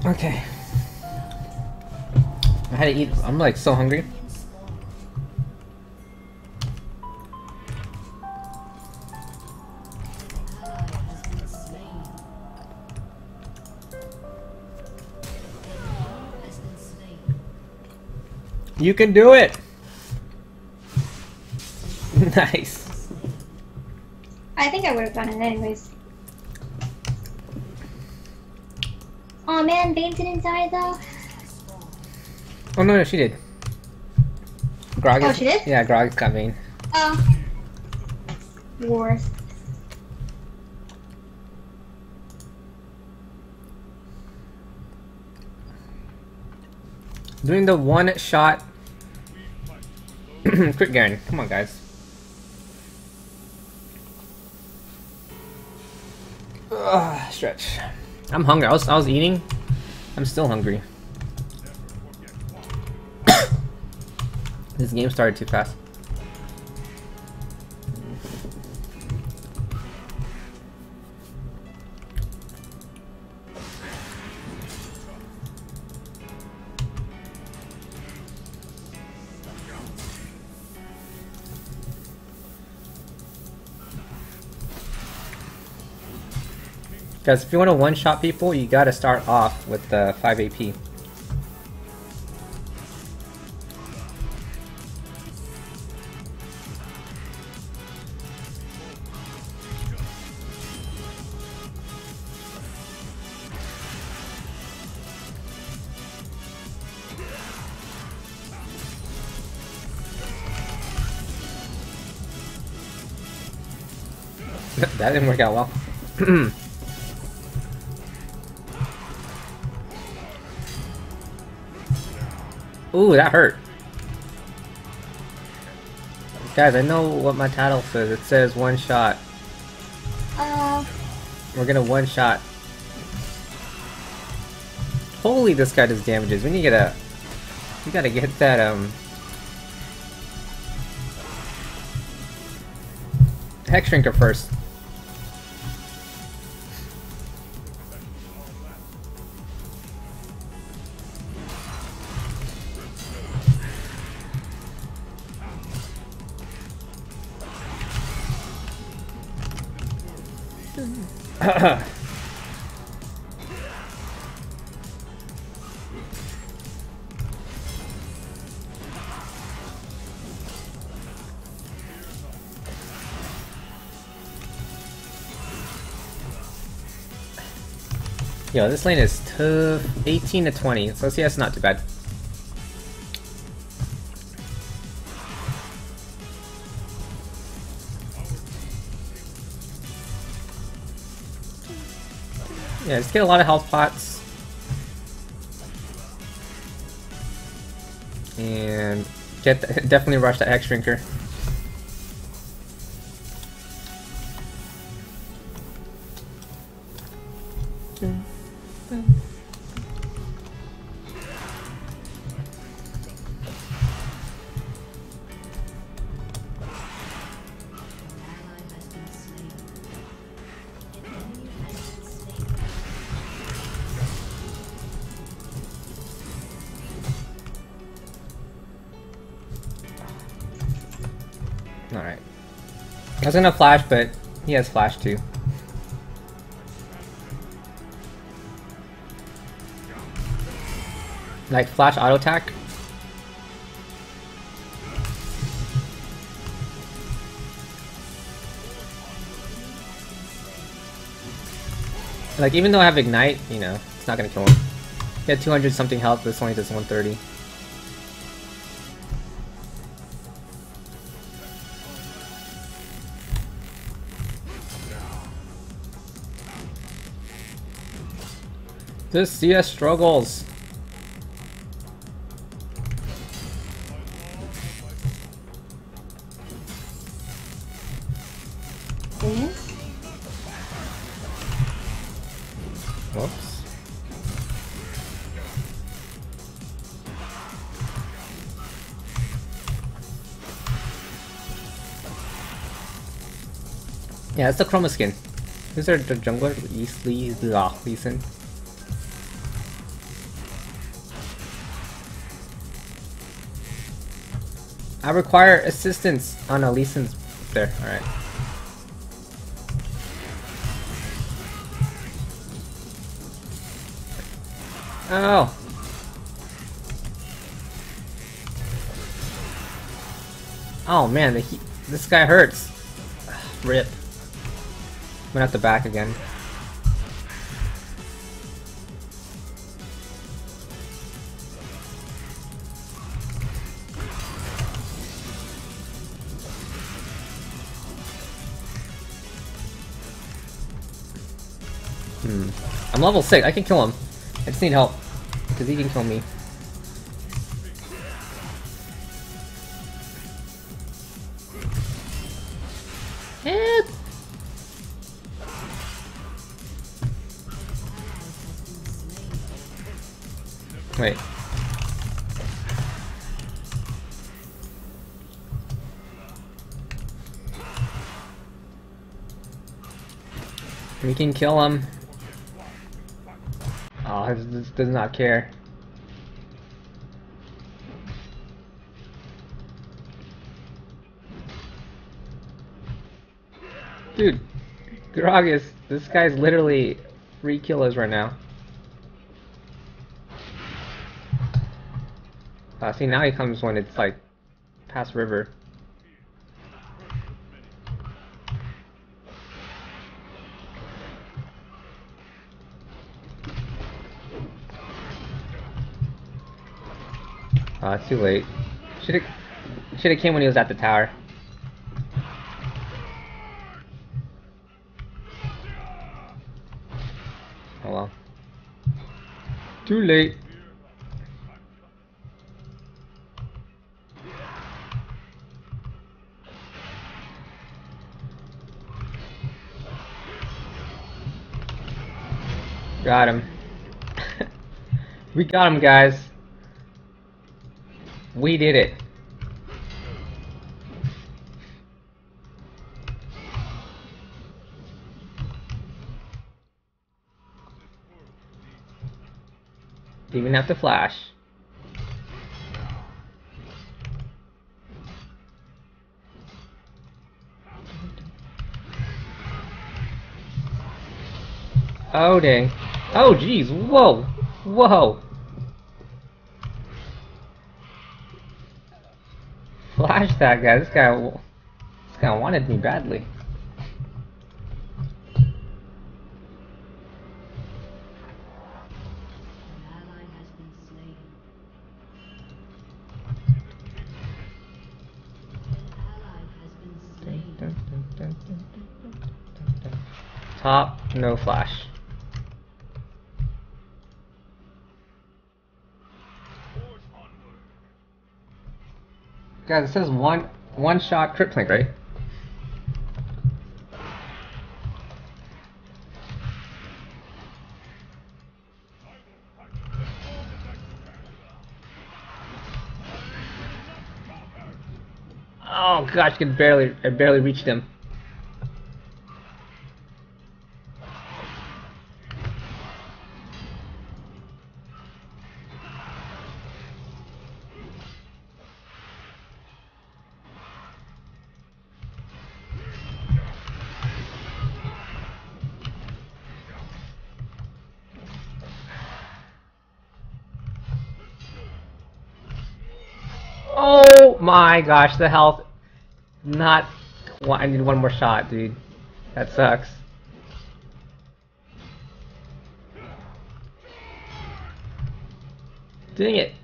Okay. I had to eat. I'm like so hungry. You can do it! Nice. I think I would have done it anyways. Oh man, Vayne didn't die though. Oh no, she did. Grog. Oh, she did? Yeah, Grog got Vayne. Oh. Worth. Doing the one shot. Crit Garen. Come on, guys. Ugh, stretch. I'm hungry. I was eating. I'm still hungry. This game started too fast. Guys, if you want to one-shot people, you gotta start off with the 5 AP. That didn't work out well. Ooh, that hurt. Guys, I know what my title says. It says one shot. We're gonna one shot. Holy, this guy does damages. We need to get a... You gotta get that, Hex Shrinker first. Yo, this lane is tough. 18 to 20, so yeah, it's not too bad. Yeah, just get a lot of health pots. And definitely rush that Hex Shrinker. Alright. I was gonna flash, but he has flash too. Like flash auto attack. Like even though I have ignite, you know, it's not gonna kill him. He had 200 something health, this only does 130. This CS struggles. Whoops. Yeah, it's the Chroma skin. Who's our jungler? Lee Sin. I require assistance on Lee Sin's there. Alright. Oh! Oh man, this guy hurts. Rip. Went out the back again. I'm level 6, I can kill him. I just need help, because he can kill me. Help! Wait. We can kill him. Oh, this does not care. Dude, Gragas, this guy's literally 3 kilos right now. See, now he comes when it's like past river. It's too late. Should've came when he was at the tower. Oh well. Too late. Got him. We got him, guys. We did it. Didn't even have to flash. Oh dang. Oh jeez, whoa! Whoa! Flash that guy, this guy wanted me badly. Top, no flash. Guys, it says one shot crit plank, right? Oh gosh, I barely reached him. Oh my gosh, the health. Not. I need one more shot, dude. That sucks. Dang it.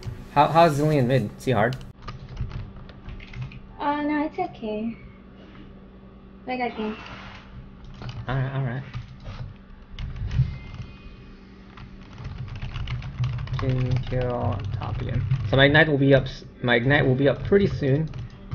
How's Zilean mid? Is he hard? No, it's okay. I got game. Alright, alright. Can kill on top again. So my ignite will be up. My ignite will be up pretty soon.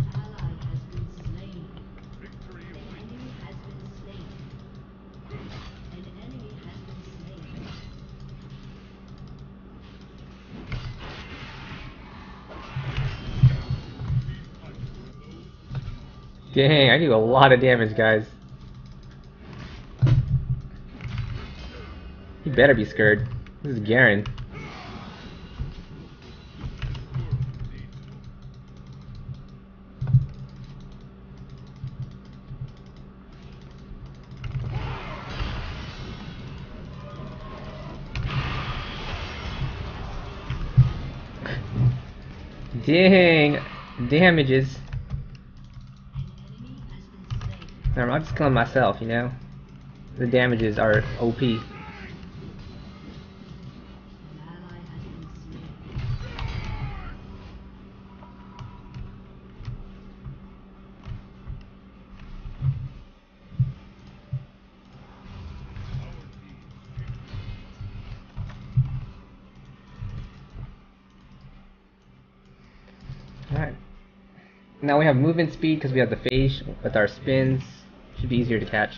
Dang, I do a lot of damage, guys. You better be scared. This is Garen. Dang, damages. I'm just killing myself, you know? The damages are OP. Alright. Now we have movement speed because we have the phase with our spins. Should be easier to catch.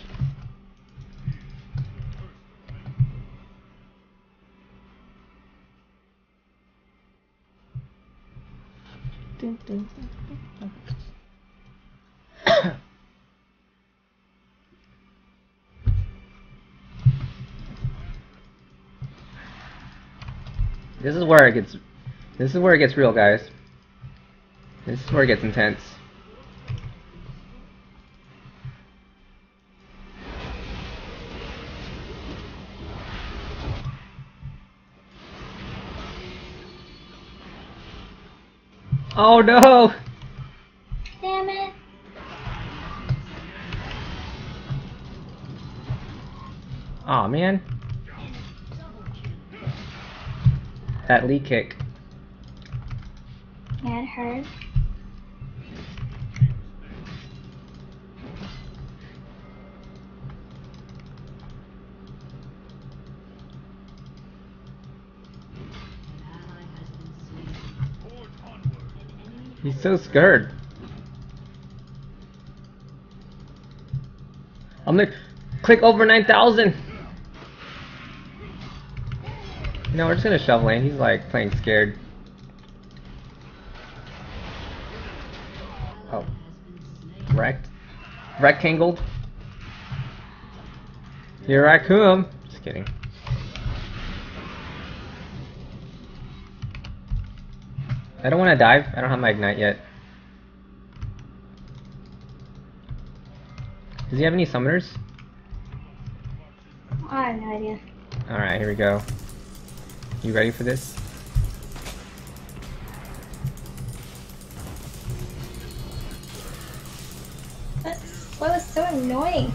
This is where it gets real, guys. This is where it gets intense. Oh no! Damn it. Aw, man. That lead kick. Yeah, it hurt. He's so scared. I'm gonna click over 9,000. No, we're just gonna shove lane. He's like playing scared. Oh. Wrecked. Rectangled. Here I come. Just kidding. I don't want to dive. I don't have my ignite yet. Does he have any summoners? I have no idea. Alright, here we go. You ready for this? That slow is so annoying.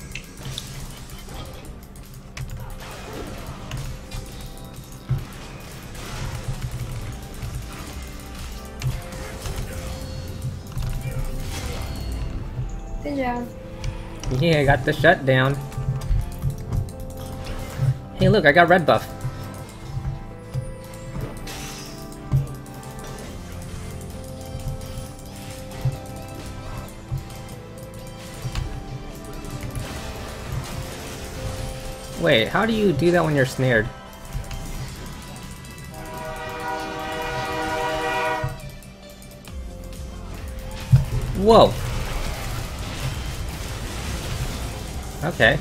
Good job. Yeah, I got the shutdown. Hey look, I got red buff. Wait, how do you do that when you're snared? Whoa. Okay.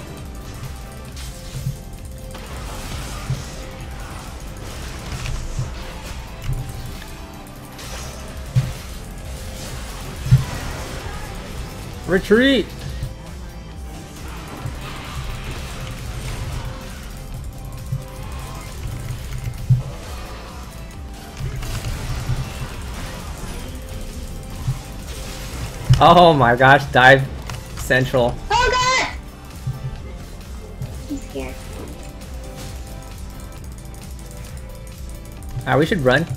Retreat! Oh my gosh, dive central. Oh god! I'm scared. Alright, we should run.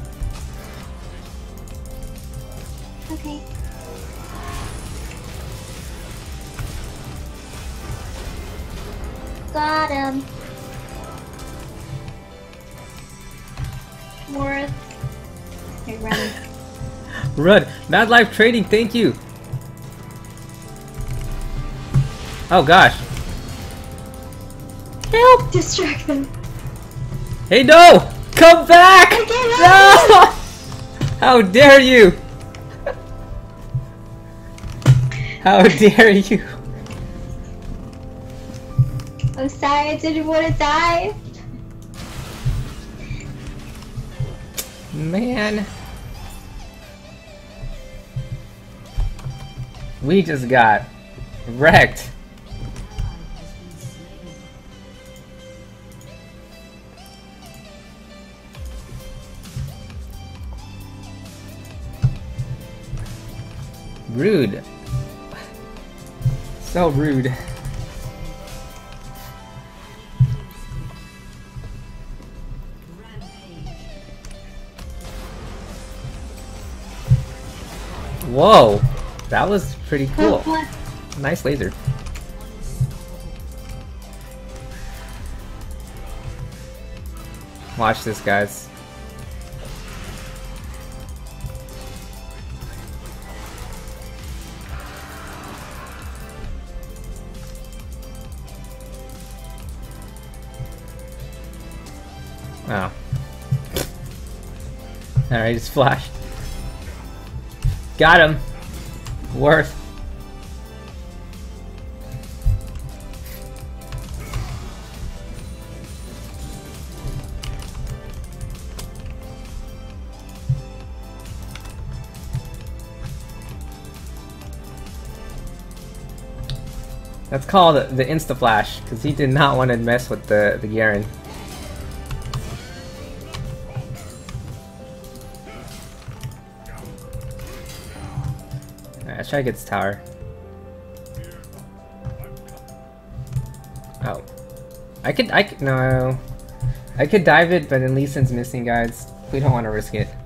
Okay. got him. Worth. Okay, run. Run! Mad Life Trading, thank you! Oh gosh. Help! Distract them. Hey, no! Come back! Okay, No! How dare you! How dare you! I'm sorry, I didn't want to die. Man. We just got wrecked. Rude. So rude. Whoa, that was pretty cool. What? Nice laser. Watch this, guys. Oh. Alright, just flashed. Got him! Worth. That's called the Insta Flash, because he did not want to mess with the Garen. Alright, let's try to get this tower. Oh. I could, no. I could dive it, but then Lee Sin's missing, guys. We don't want to risk it.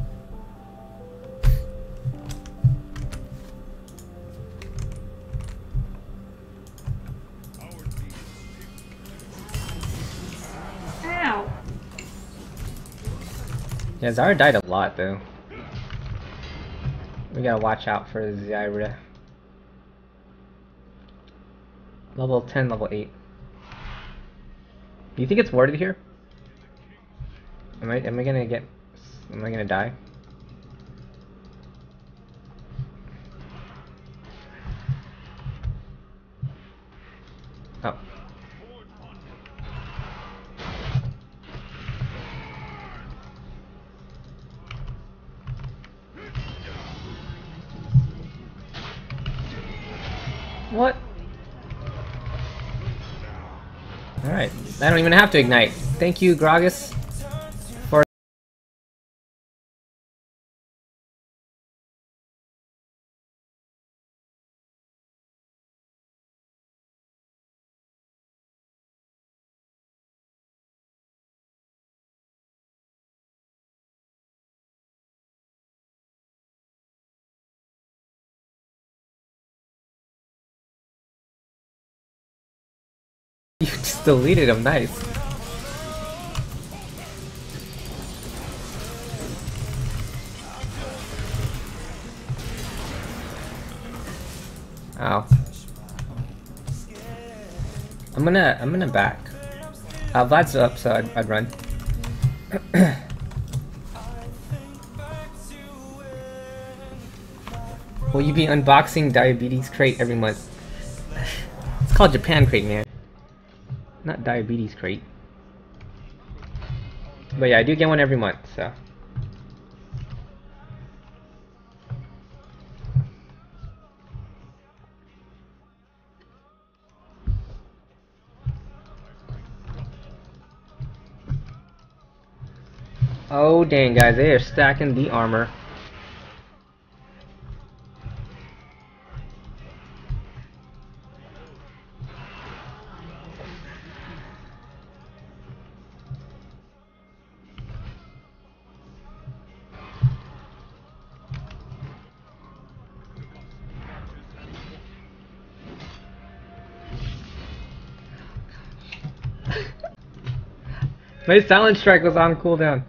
Ow. Yeah, Zara died a lot, though. We gotta watch out for Zyra. Level 10, level 8. Do you think it's warded here? Am I gonna die? Oh. What? Alright, I don't even have to ignite. Thank you, Gragas, for you just deleted him, nice. Ow. I'm gonna back. Vlad's up, so I'd run. Will you be unboxing Diabetes Crate every month? It's called Japan Crate, man. Not Diabetes Crate. But yeah, I do get one every month, so. Oh dang, guys, they are stacking the armor. My silent strike was on cooldown.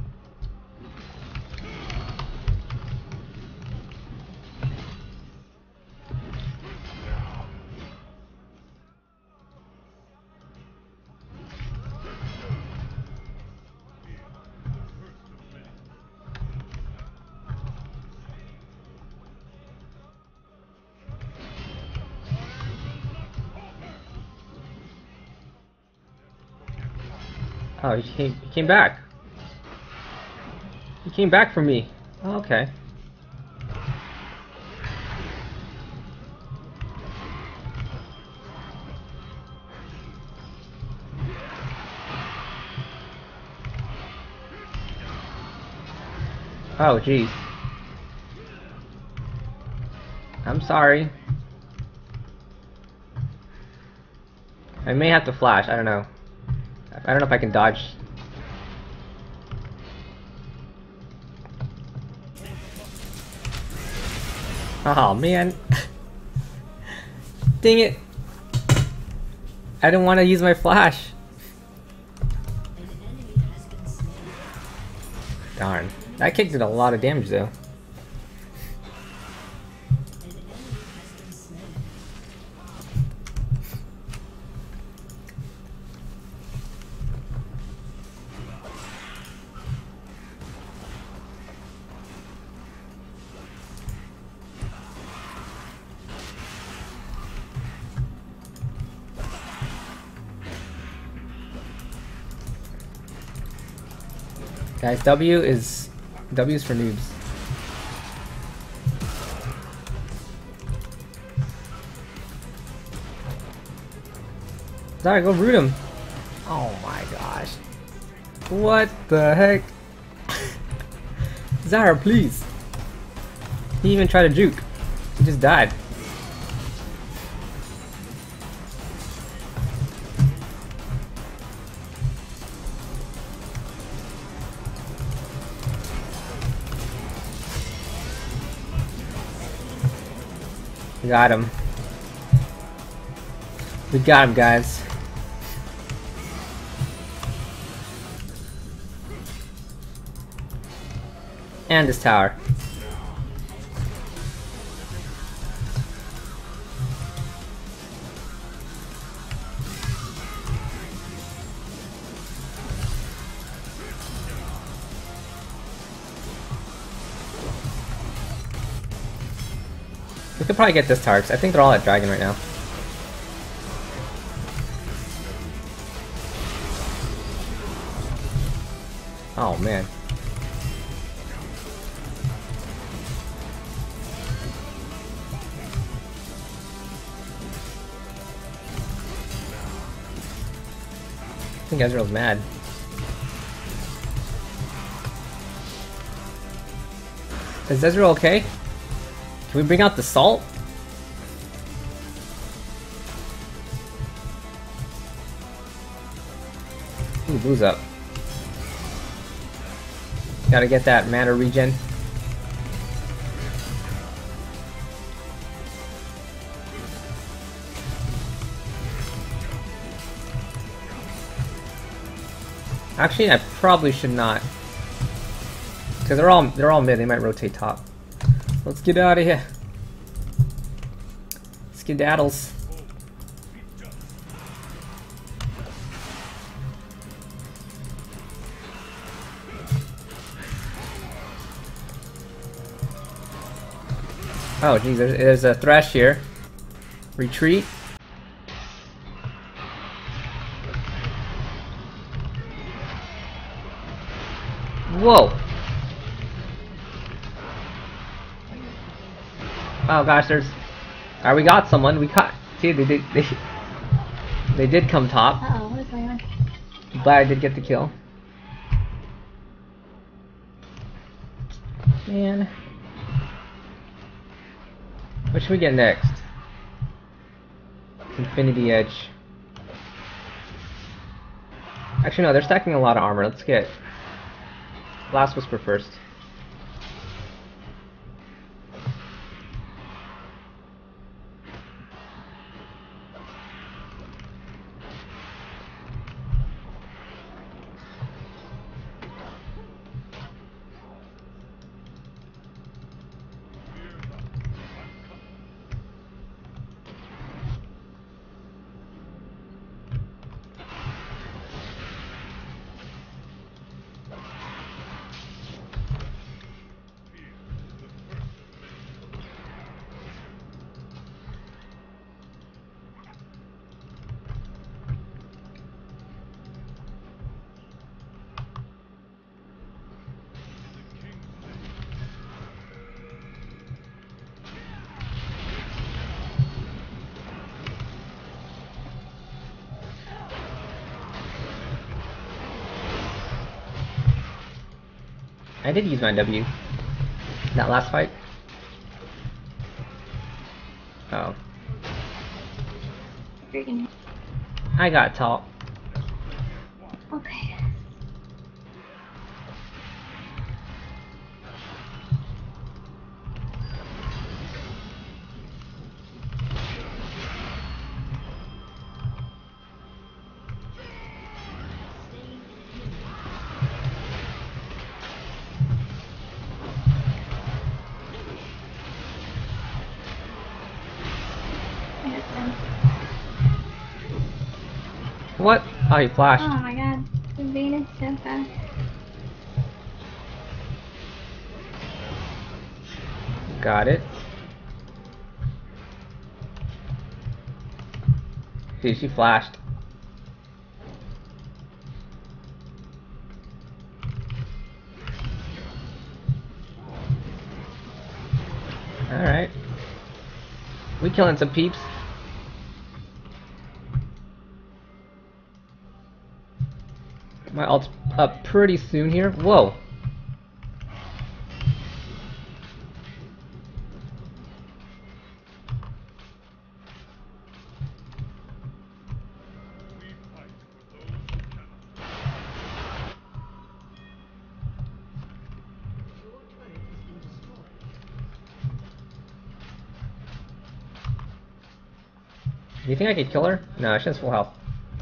Oh, he came back. He came back for me. Oh, okay. Oh, jeez. I'm sorry. I may have to flash. I don't know. I don't know if I can dodge. Oh man. Dang it. I didn't want to use my flash. Darn. That kick did a lot of damage though. Guys, W is for noobs. Sorry, go root him. Oh my gosh. What the heck? Zara, please. He even tried to juke. He just died. We got him. We got him, guys. And this tower. We could probably get this tower, 'cause I think they're all at dragon right now. Oh man. I think Ezreal's mad. Is Ezreal okay? Can we bring out the salt? Ooh, blue's up. Gotta get that mana regen. Actually, I probably should not, because they're all mid. They might rotate top. Let's get out of here. Skedaddles. Oh geez, there's a Thresh here. Retreat. Whoa. Oh gosh, there's. Alright, we got someone. We caught. See, they did come top. Uh oh, what is going on? But I did get the kill. Man. What should we get next? Infinity Edge. Actually, no, they're stacking a lot of armor. Let's get Last Whisper first. I did use my W. That last fight. Oh. Freaking. I got tall. Okay. What? Oh, he flashed. Oh my god. The Vayne is so fast. Got it. Dude, she flashed. Alright. We killing some peeps. My ult's up pretty soon here. Whoa. Do you think I could kill her? No, she has full health.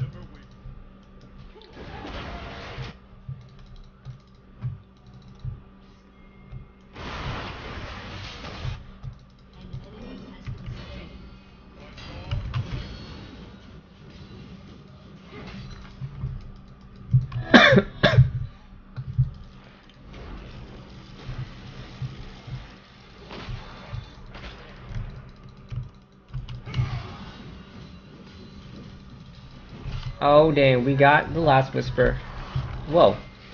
Oh dang, we got the last whisper. Whoa.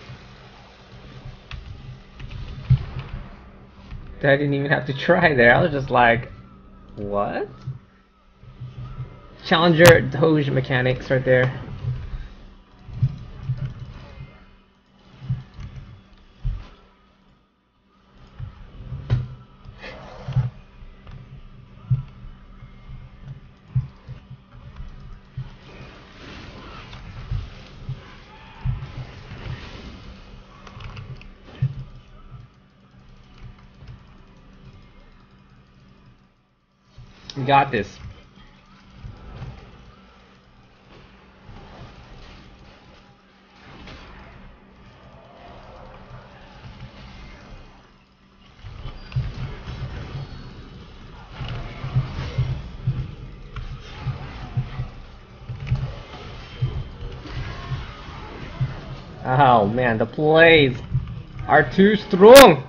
I didn't even have to try there. I was just like, what? Challenger Doge mechanics right there. We got this. Oh man, the plays are too strong.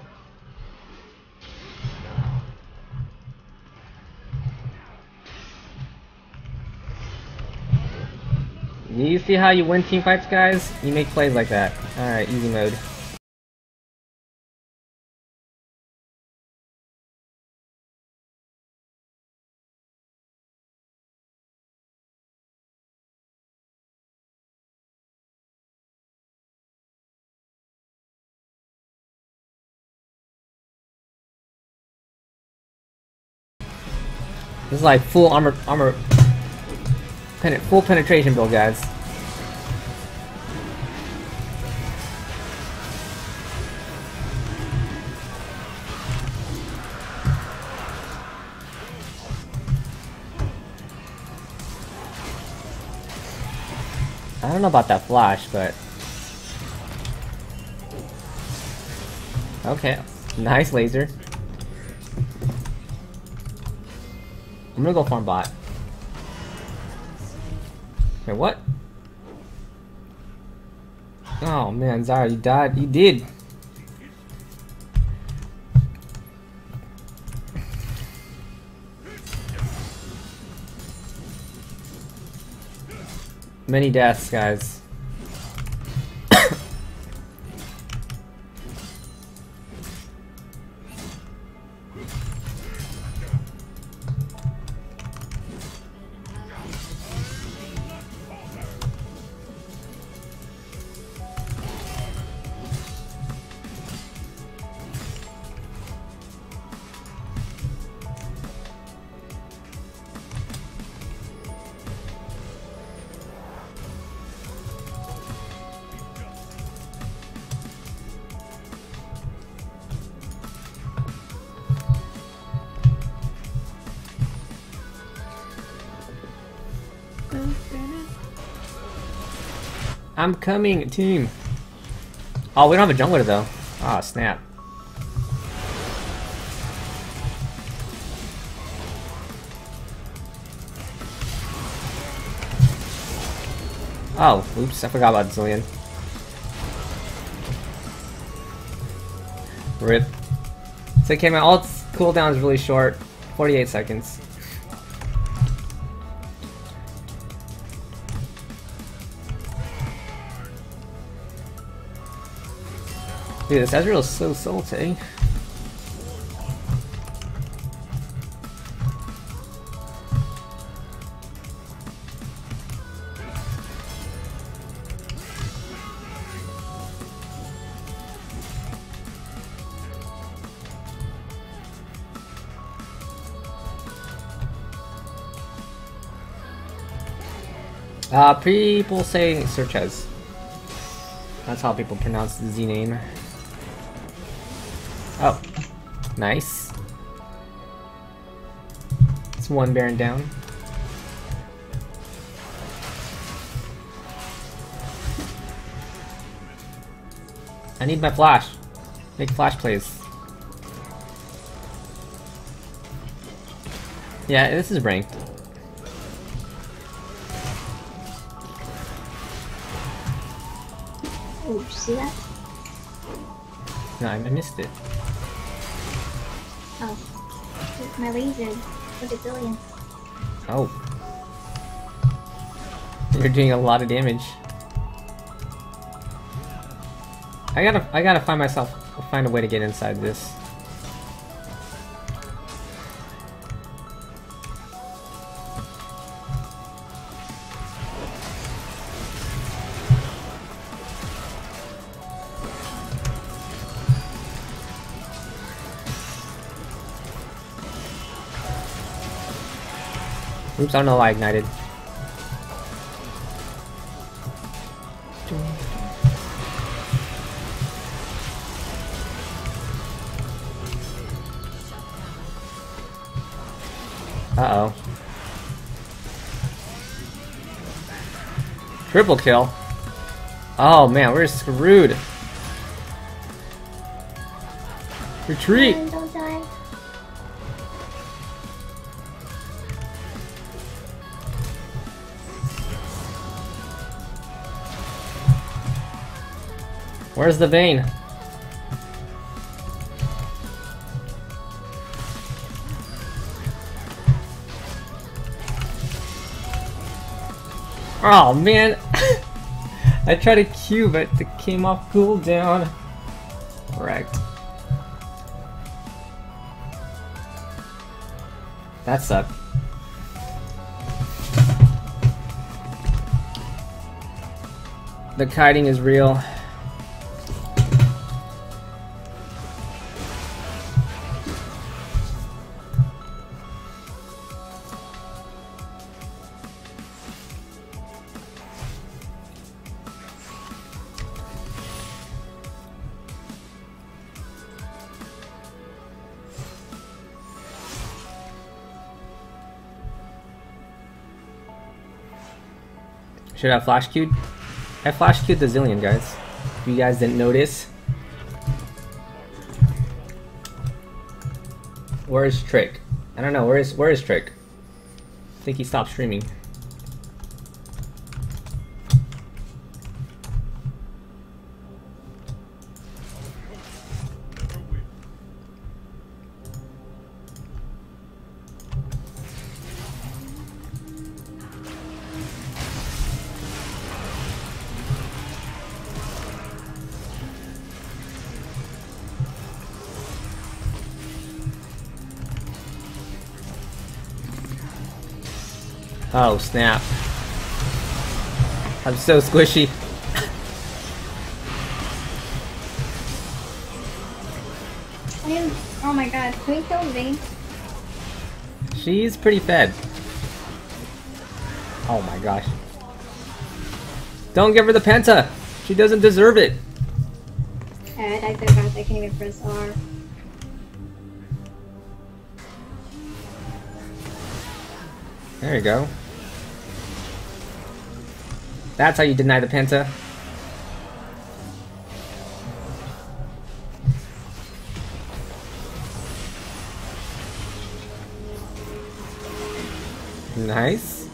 You see how you win team fights, guys? You make plays like that. Alright, easy mode. This is like full full penetration build, guys. I don't know about that flash, but okay, nice laser. I'm gonna go farm bot. Wait, what? Oh man, Zara, you died. You did. Many deaths, guys. I'm coming, team. Oh, we don't have a jungler though. Ah, snap. Oh, oops, I forgot about Zilean. RIP. It's okay, my ult's cooldown is really short. 48 seconds. Dude, this Ezreal is so salty. People say Searches. That's how people pronounce the Z name. Oh, nice. It's one Baron down. I need my flash. Make flash plays. Yeah, this is ranked. Oh, did you see that? No, I missed it. Oh. My laser. Look at Zilean. Oh. You're doing a lot of damage. I gotta find a way to get inside this. Oops, I don't know why I ignited. Uh-oh. Triple kill. Oh man, we're screwed. Retreat! Don't die. Where's the Vayne? Oh man! I tried to Q, but it came off cooldown. Correct. That sucked. The kiting is real. Should I have flash queued? I flash queued the Zilean, guys. If you guys didn't notice. Where is Trick? I don't know. Where is Trick? I think he stopped streaming. Oh snap. I'm so squishy. Oh my god, can we kill Vayne? She's pretty fed. Oh my gosh. Don't give her the penta! She doesn't deserve it! I died so fast I can't even press R. There you go. That's how you deny the penta. Nice.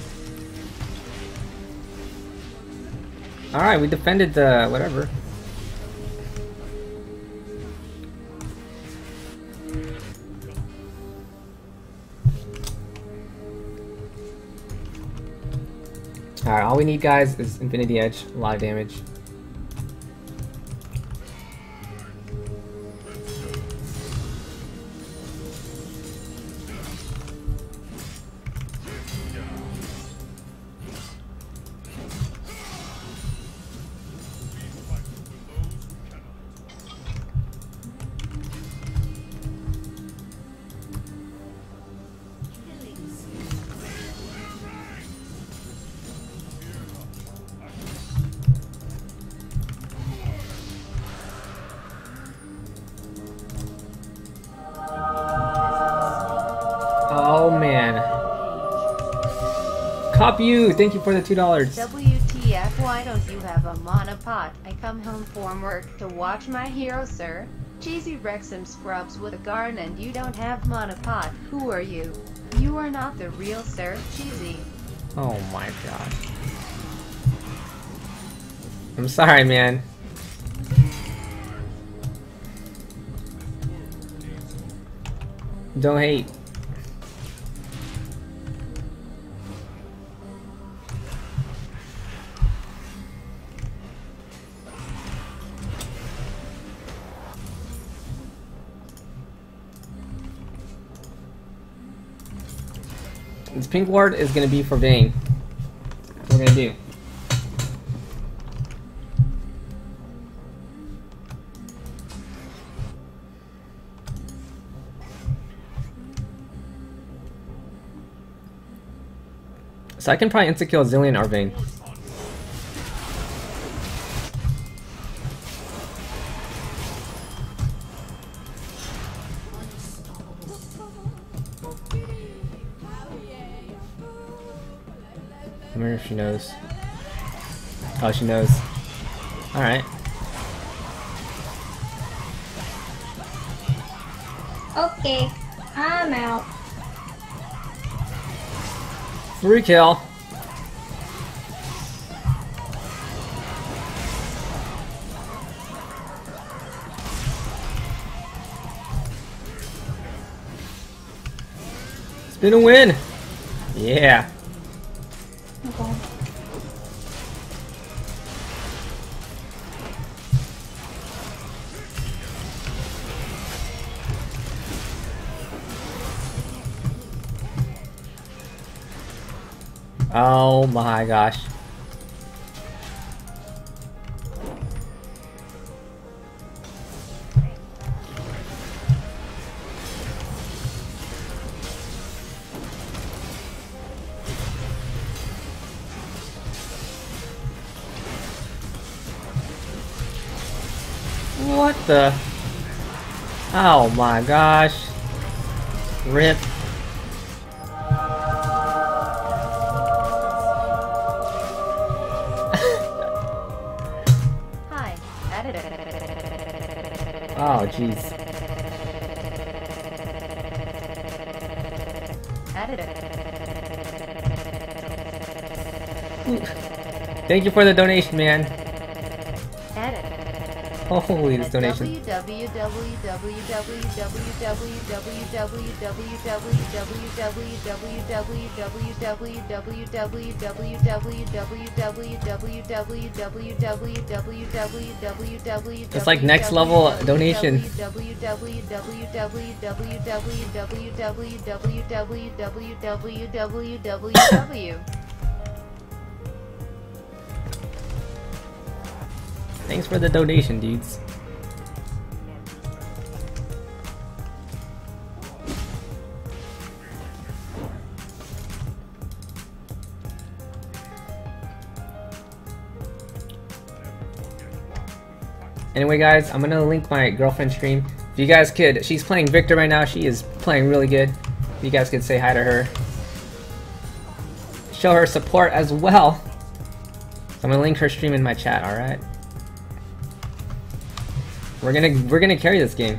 Alright, we defended the whatever. Alright, all we need, guys, is Infinity Edge. A lot of damage. Oh man. Cop you! Thank you for the $2. WTF, why don't you have a mana pot? I come home from work to watch my hero, sir. Cheesy Wrexham scrubs with a garden and you don't have mana pot. Who are you? You are not the real sir, Cheesy. Oh my gosh. I'm sorry, man. Don't hate. This pink ward is gonna be for Vayne. What we're gonna do. So I can probably insta-kill Zilean or Vayne. I wonder if she knows. Oh, she knows. Alright. Okay, I'm out. Free kill. It's been a win. Yeah. Okay. Oh my gosh. What the? Oh my gosh. Rip. Hi. Oh jeez. Thank you for the donation, man. Holy, this donation. It's like next level donation. Thanks for the donation, dudes. Anyway, guys, I'm gonna link my girlfriend's stream. If you guys could, she's playing Victor right now. She is playing really good. If you guys could say hi to her, show her support as well. So I'm gonna link her stream in my chat. All right. We're gonna carry this game.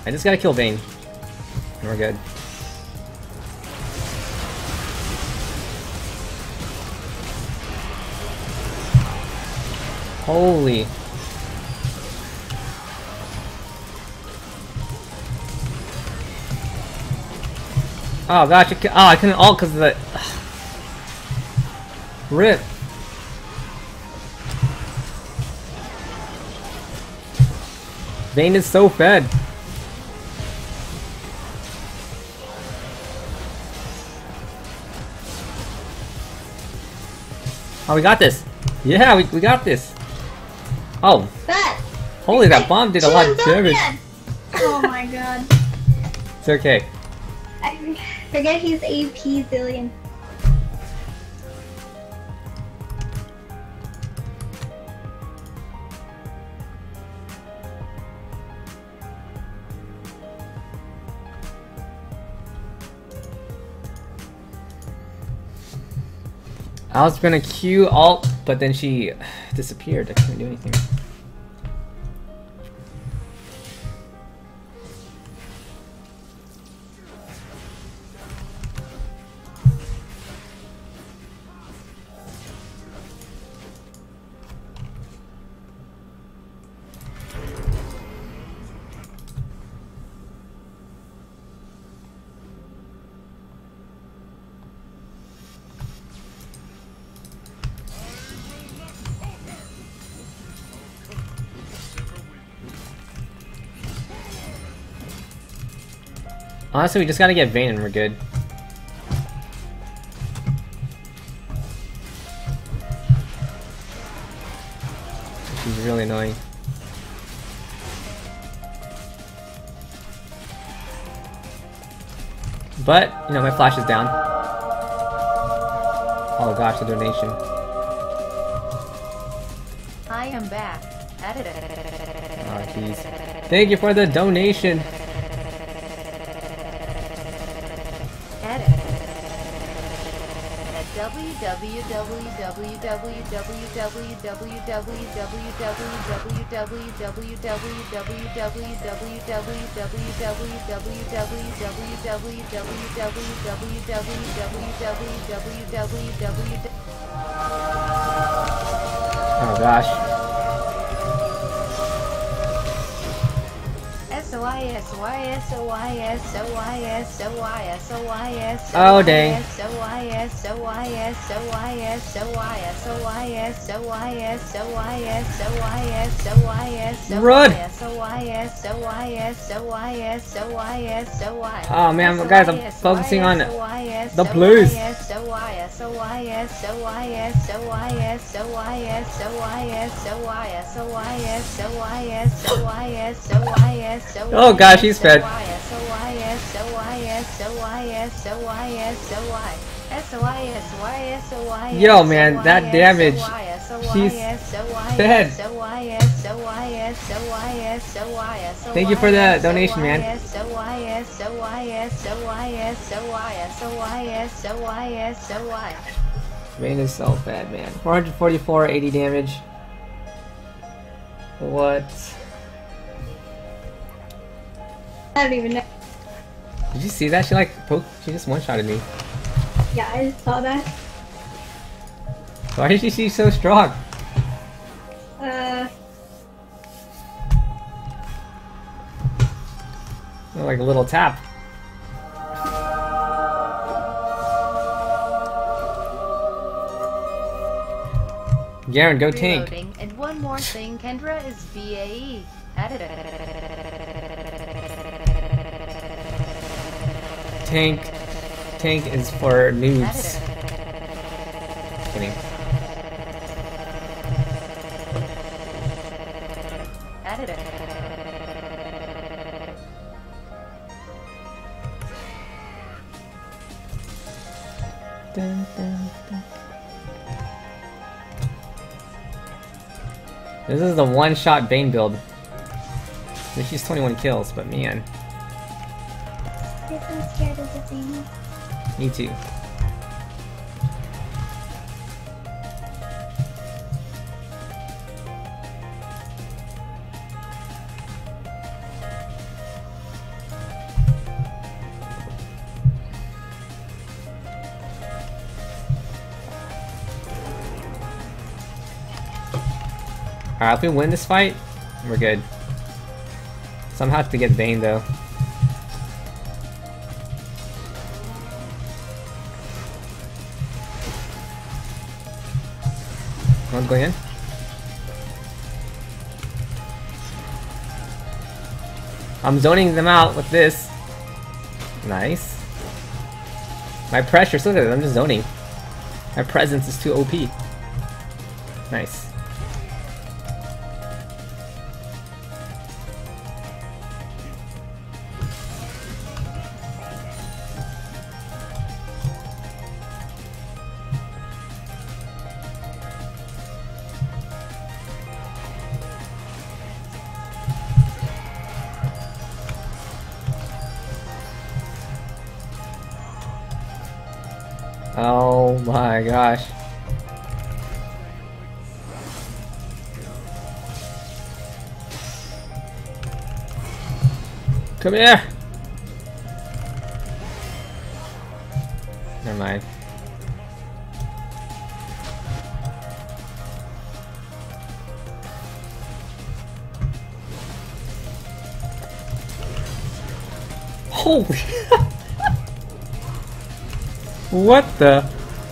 I just gotta kill Vayne. And we're good. Holy. Oh gosh, I couldn't ult because of the... Rip. Vayne is so fed. Oh, we got this. Yeah, we got this. Oh. That. Holy, that bomb did a lot of damage. Oh my god. It's okay. I forget he's AP zillion. I was gonna Q alt, but then she disappeared. I couldn't do anything. Honestly, we just gotta get Vayne and we're good. She's really annoying. But, you know, my flash is down. Oh gosh, the donation. I am back. Oh jeez. Thank you for the donation. Oh gosh. Oh dang. Run! Oh man, guys, I'm focusing on the blues. Oh gosh, he's fed. Yo man, that damage. She's fed. Thank you for the donation, man. Vayne is so bad, man. 444, 80 damage. What? I don't even know. Did you see that? She like poked. She just one-shotted me. Yeah, I just saw that. Why is she so strong? Like a little tap. Garen, go tank. Reloading. And one more thing, Kendra is BAE. Tank is for noobs. Kidding. Dun, dun, dun. This is the one-shot Vayne build. She's 21 kills, but man. I'm so scared of the thing. Me too. Alright, if we win this fight, we're good. Somehow have to get Vayne though. One's going in. I'm zoning them out with this. Nice. My pressure, so look at it, I'm just zoning. My presence is too OP. Nice. Oh my gosh. Come here! Never mind. Holy! What the?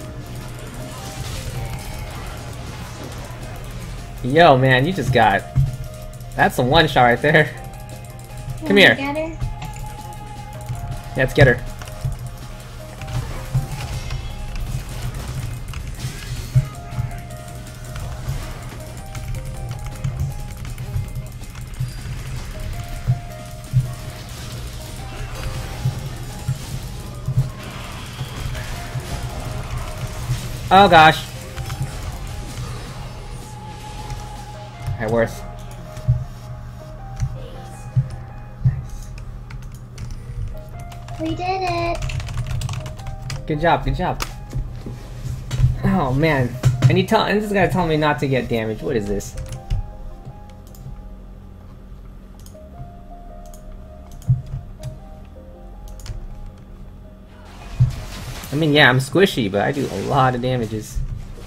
Yo, man, you just got... That's a one shot right there. Come here. Get her? Yeah, let's get her. Oh gosh. Alright, worse. We did it! Good job, good job. Oh man. And this is gonna tell me not to get damaged. What is this? I mean, yeah, I'm squishy, but I do a lot of damages.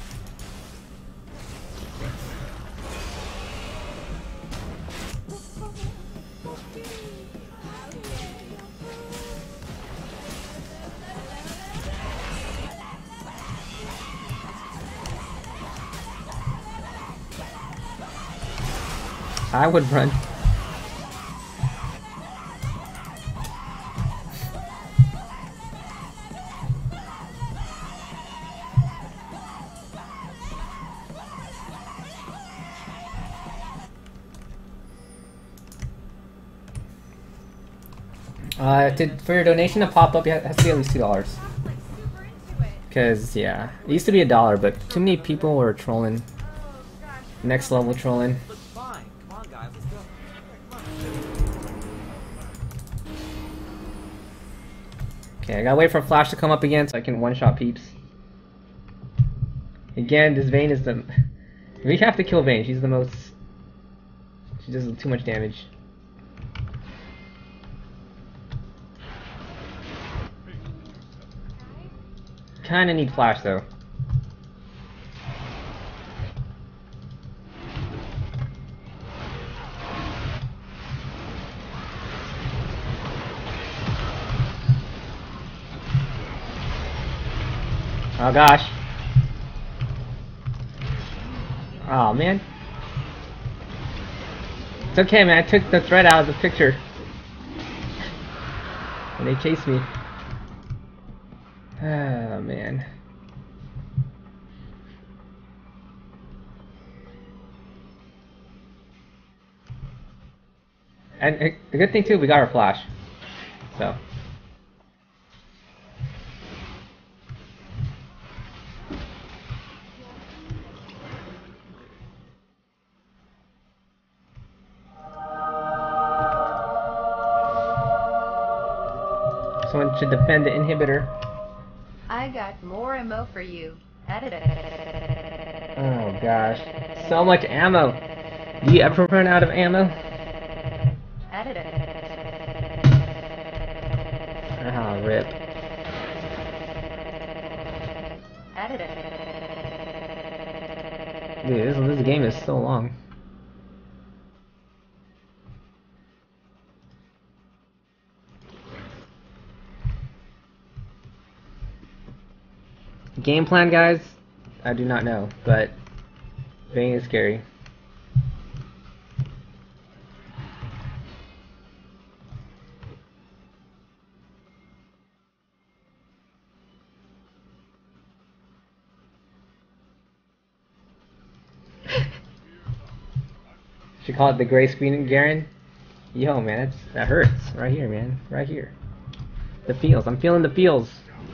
I would run. For your donation to pop up, it has to be at least $2. Cause yeah, it used to be $1, but too many people were trolling. Next level trolling. Okay, I gotta wait for Flash to come up again so I can one-shot peeps. Again, this Vayne is the... We have to kill Vayne, she's the most... She does too much damage. Kinda need Flash though. Oh gosh. Oh man. It's okay, man, I took the thread out of the picture. And they chased me. Oh man. And the good thing too, we got our Flash. So. Someone should defend the inhibitor. I got more ammo for you. Oh gosh. So much ammo. Do you ever run out of ammo? Oh, rip. Dude, this game is so long. Game plan, guys? I do not know, but Vayne is scary. Should call it the gray screen, Garen. Yo, man, that hurts. Right here, man. Right here. The feels. I'm feeling the feels.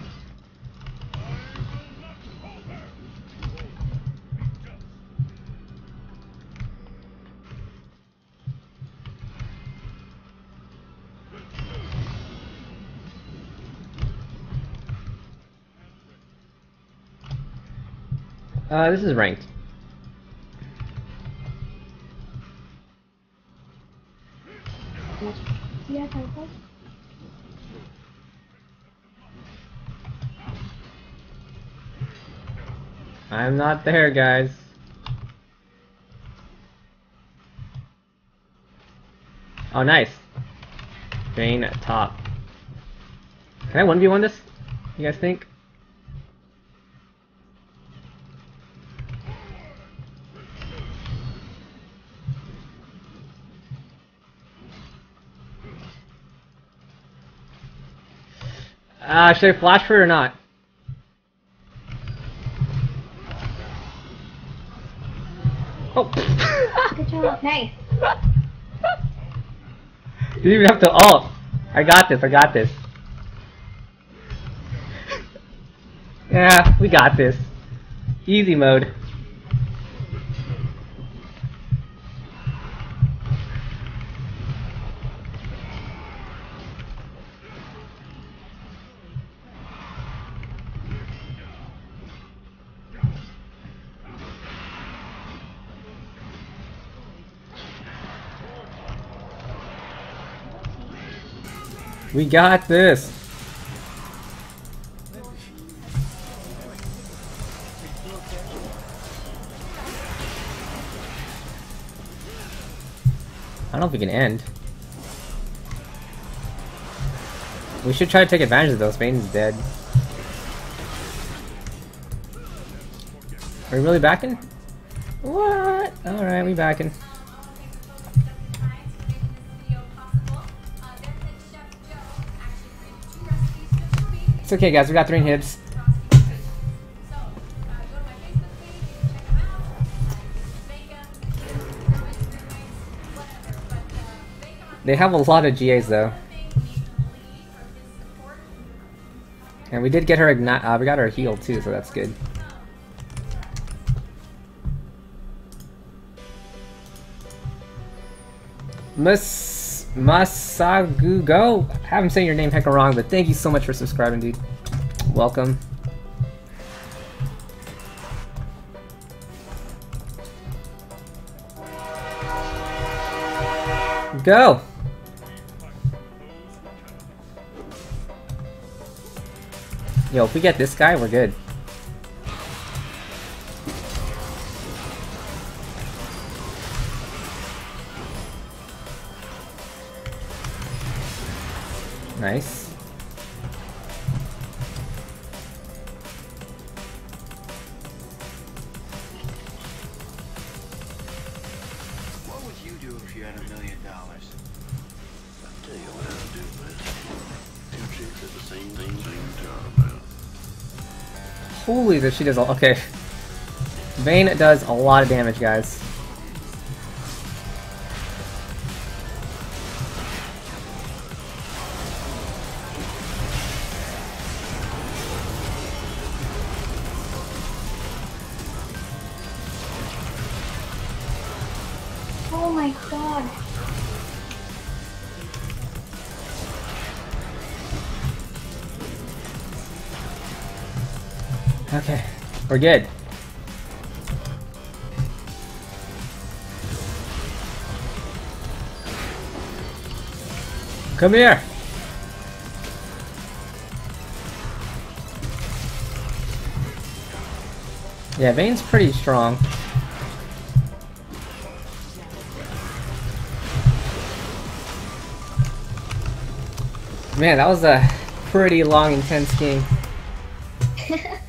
This is ranked. Yeah, okay. I'm not there, guys. Oh, nice. Vayne at top. Can I 1v1 this? You guys think? Should I flash for it or not? Oh! Good job. Nice. Didn't even have to ult. I got this, I got this. Yeah, we got this. Easy mode. We got this. I don't know if we can end. We should try to take advantage of those. Vayne's dead. Are we really backing? What? Alright, we backing. It's okay, guys. We got 3 hits. They have a lot of GAs though. And we did get her ignite. We got her heal too, so that's good. Masagugo. I haven't saying your name hecka wrong, but thank you so much for subscribing, dude. Welcome. Go. Yo, if we get this guy, we're good. Nice. What would you do if you had $1 million? I'll tell you what I'll do, man. 2 chicks at the same job, man. Holy, that she does all. Okay. Vayne does a lot of damage, guys. Oh my god. Okay, we're good. Come here. Yeah, Vayne's pretty strong. Man, that was a pretty long, intense game.